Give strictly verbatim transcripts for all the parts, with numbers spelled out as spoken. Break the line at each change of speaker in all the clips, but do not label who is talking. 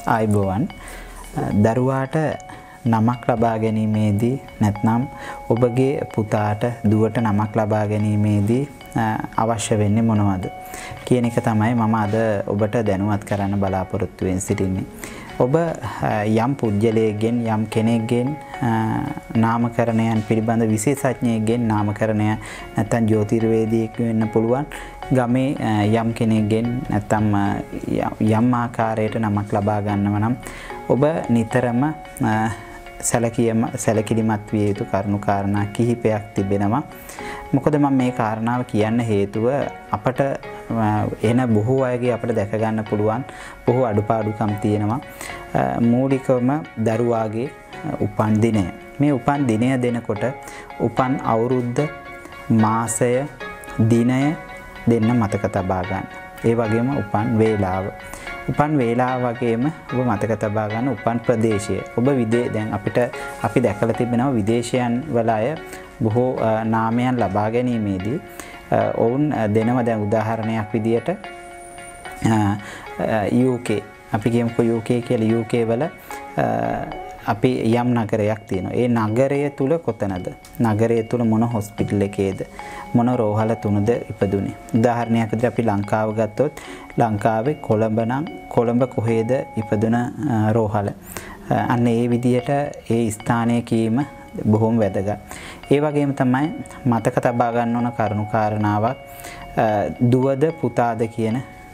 ආයිබෝවන් දරුවාට නමක් ලබා ගැනීමේදී නැත්නම් ඔබගේ පුතාට දුවට නමක් ලබා ගැනීමේදී අවශ්‍ය වෙන්නේ මොනවද කියන එක තමයි මම අද ඔබට දැනුවත් කරන්න බලාපොරොත්තු වෙමින් සිටින්නේ. ඔබ යම් පුජ්‍යලයේගෙන් යම් කෙනෙක්ගෙන් නාමකරණයන් පිළිබඳ විශේෂඥයෙක්ගෙන් නාමකරණය නැත්නම් ජ්‍යොතිර්වේදියෙක් වෙන්න පුළුවන්. ගමේ යම් කෙනෙක්ගෙන් නැත්නම් යම් ආකාරයකට නමක් ලබා ගන්නව නම් ඔබ නිතරම සැලකියම සැලකිලිමත් විය යුතු කරුණු කාරණා කිහිපයක් තිබෙනවා. මොකද මම මේ කාරණාව කියන්න හේතුව අපට එන බොහෝ අයගේ අපිට දැක ගන්න පුළුවන් බොහෝ අඩුපාඩුකම් තියෙනවා. මූලිකවම දරුවාගේ උපන් දිනය. මේ උපන් දිනය දෙනකොට උපන් අවුරුද්ද මාසය දිනය දෙන්න මතක තබා ගන්න. ඒ වගේම උපන් වේලාව. උපන් වේලාව වගේම ඔබ මතක තබා ගන්න උපන් ප්‍රදේශය. ඔබ විදේ දැන් අපිට අපි දැකලා තිබෙනවා විදේශයන් වල අය බොහෝ නාමයන් ලබා ගැනීමේදී ඔවුන් දෙනවා. දැන් උදාහරණයක් විදියට යූ කේ අපි කියමුකෝ යූ කේ කියලා යූ කේ වල අපි යම් නගරයක් තියෙනවා. ඒ නගරය තුල කොතනද? නගරය තුල මොන හොස්පිටල් එකේද? මොන රෝහල තුනද ඉපදුනේ? උදාහරණයක් විදිහට අපි ලංකාව ගත්තොත් ලංකාවේ කොළඹ නම් කොළඹ කොහෙද ඉපදුන රෝහල? අන්න ඒ විදිහට ඒ ස්ථානය කීම බොහොම වැදගත්. ඒ වගේම තමයි මතක තබා ගන්න ඕන කරුණු කාරණාවක් දුවද පුතාද කියන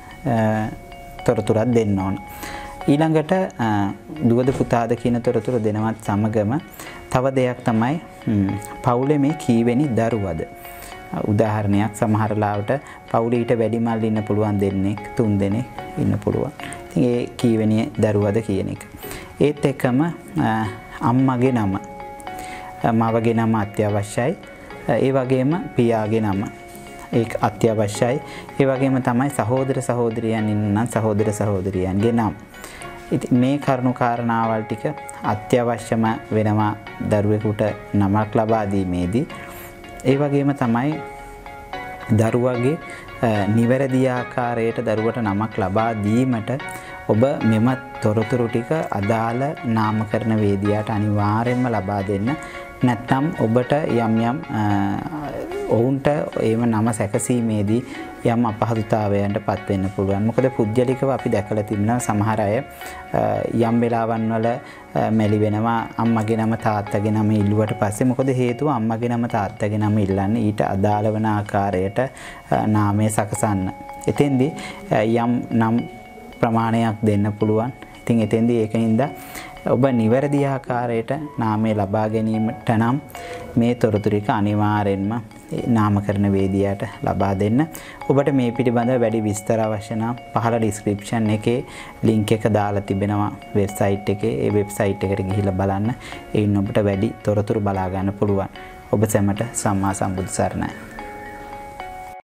තොරතුරක් දෙන්න ඕන. ඊළඟට දුවද පුතාද කියන තොරතුරු දෙනවත් සමගම තව දෙයක් තමයි පවුලේ මේ කීවෙනි දරුවද? උදාහරණයක් සමහර ලාවට පවුලේ ඊට වැඩි මල් ඉන්න පුළුවන් දෙන්නෙක් තුන් දෙනෙක් ඉන්න පුළුවන්. ඉතින් ඒ කීවෙනි දරුවද කියන එක. ඒත් එක්කම අම්මගේ නම මවගේ නම අත්‍යවශ්‍යයි. ඒ වගේම පියාගේ නම ඒක අත්‍යවශ්‍යයි. ඒ වගේම තමයි සහෝදර සහෝදරියන් ඉන්නම් සහෝදර සහෝදරියන්ගේ නම්. ඉතින් මේ කරුණු කාරණාවල් ටික අත්‍යවශ්‍යම වෙනවා දරුවෙකුට නමක් ලබා දීමේදී. ඒ වගේම තමයි දරුවගේ නිවැරදි ආකාරයට දරුවට නමක් ලබා දීමට ඔබ මෙම තොරතුරු ටික අදාළ නාමකරණ වේදිකාට අනිවාර්යයෙන්ම ලබා දෙන්න. නැත්නම් ඔබට යම් යම් ඔවුන්ට ඒම නම සැකසීමේදී යම් අපහසුතාවයන්ට පත් වෙන්න පුළුවන්. මොකද පුජ්‍යලිකව අපි දැකලා තිබෙනවා සමහර අය යම් වෙලාවන් වල මැලි වෙනවා අම්මගේ නම තාත්තගේ නම ඉල්ලුවට පස්සේ. මොකද හේතුව අම්මගේ නම තාත්තගේ නම ඉල්ලන්නේ ඊට අදාළ වන ආකාරයට නාමය සකසන්න. එතෙන්දී යම් නම් ප්‍රමාණයක් දෙන්න පුළුවන්. ඉතින් එතෙන්දී ඒකින්ද ඔබ නිවැරදි ආකාරයට නාමය ලබා ගැනීමට නම් මේ තොරතුරු ටික අනිවාර්යෙන්ම නාමකරණ වේදිකාට ලබා දෙන්න. ඔබට මේ පිළිබඳව වැඩි විස්තර අවශ්‍ය නම් පහළ ඩිස්ක්‍රිප්ෂන් එකේ ලින්ක් එක දාලා තිබෙනවා වෙබ්සයිට් එකේ. ඒ වෙබ්සයිට් එකට ගිහිල්ලා බලන්න. එයින් ඔබට වැඩි තොරතුරු බලා ගන්න පුළුවන්. ඔබ සැමට සම්මා සම්බුදු සරණයි.